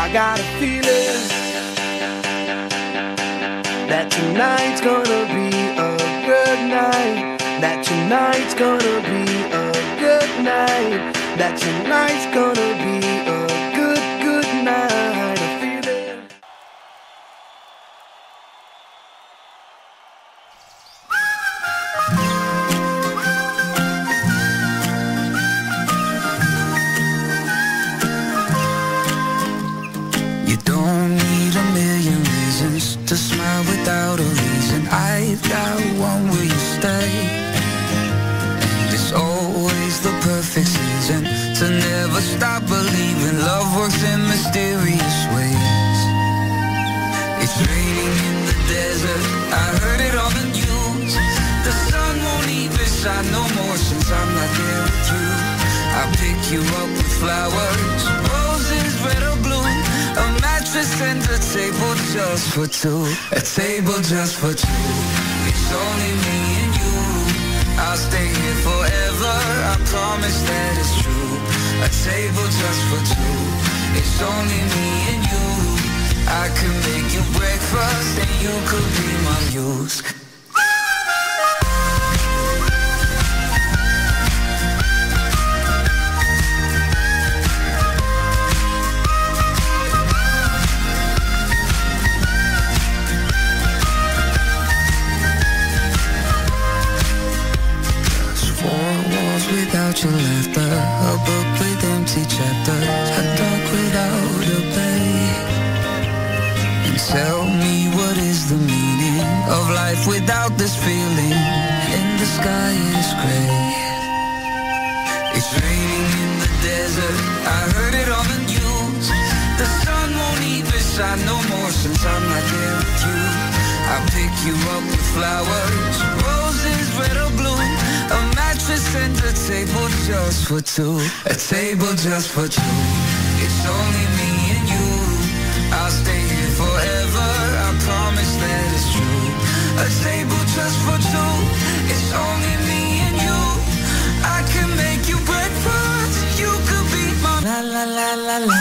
I got a feeling that tonight's gonna be a good night. That tonight's gonna be a good night. That tonight's gonna be a good, good night. I feel it. You don't need a million reasons to smile without a reason. I've got one, will you stay? And it's always the perfect season to never stop believing love works in mysterious ways. It's raining in the desert, I heard it on the news. The sun won't even shine no more since I'm not there with you. I'll pick you up with flowers, roses, red or blue. A mattress and a table just for two. A table just for two. It's only me and you. I'll stay here forever, I promise that it's true. A table just for two. It's only me and you. I could make you breakfast and you could be my muse. Without your laughter, a book with empty chapters, a dark without a bay. And tell me, what is the meaning of life without this feeling? And the sky is gray. It's raining in the desert, I heard it on the news. The sun won't even shine no more since I'm not there with you. I'll pick you up with flowers, roses, red or blue. A mattress and a table just for two. A table just for two. It's only me and you. I'll stay here forever, I promise that it's true. A table just for two. It's only me and you. I can make you breakfast, you could be my la la la la la.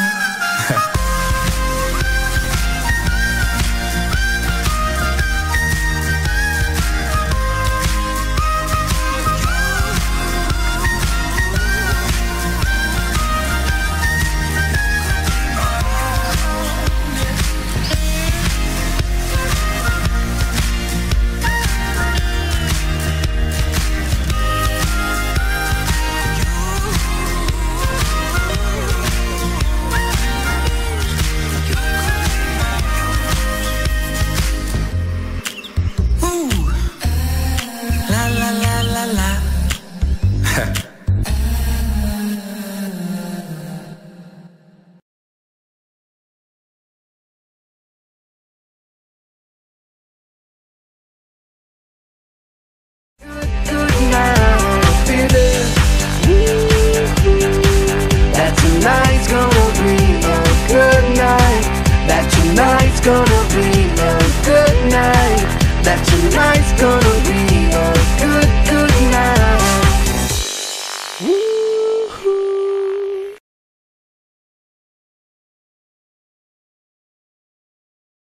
Tonight's gonna be a good night. That tonight's gonna